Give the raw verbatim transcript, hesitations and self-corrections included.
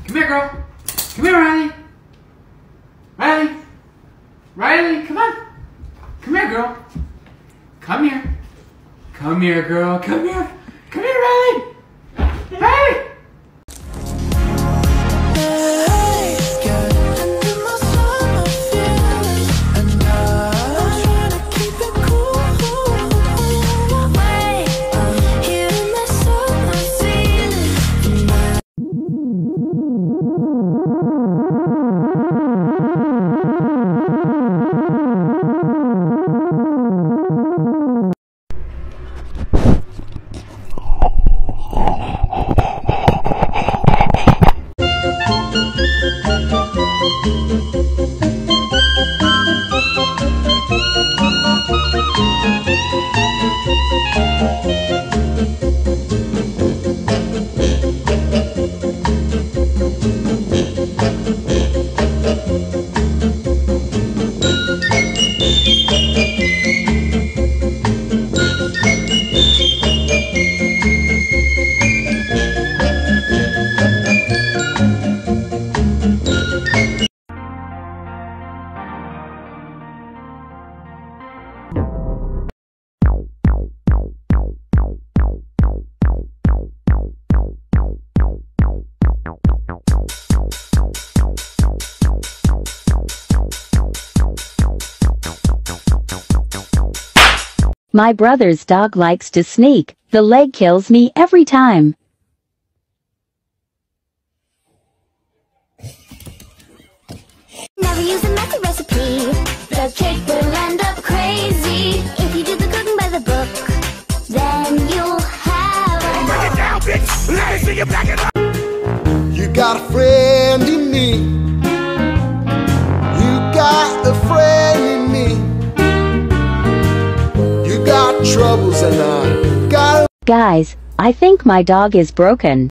Come here, girl. Come here, Riley. Riley. Riley, come on. Come here, girl. Come here. Come here, girl. Come here. Come here, Riley. Riley. My brother's dog likes to sneak. The leg kills me every time. Never use a messy recipe. The cake will end up crazy. If you do the cooking by the book, then you'll have a... Break it down, bitch! Let me see you back it up! You got a friend in me. You got a friend in me. You got troubles and I got... Guys, I think my dog is broken.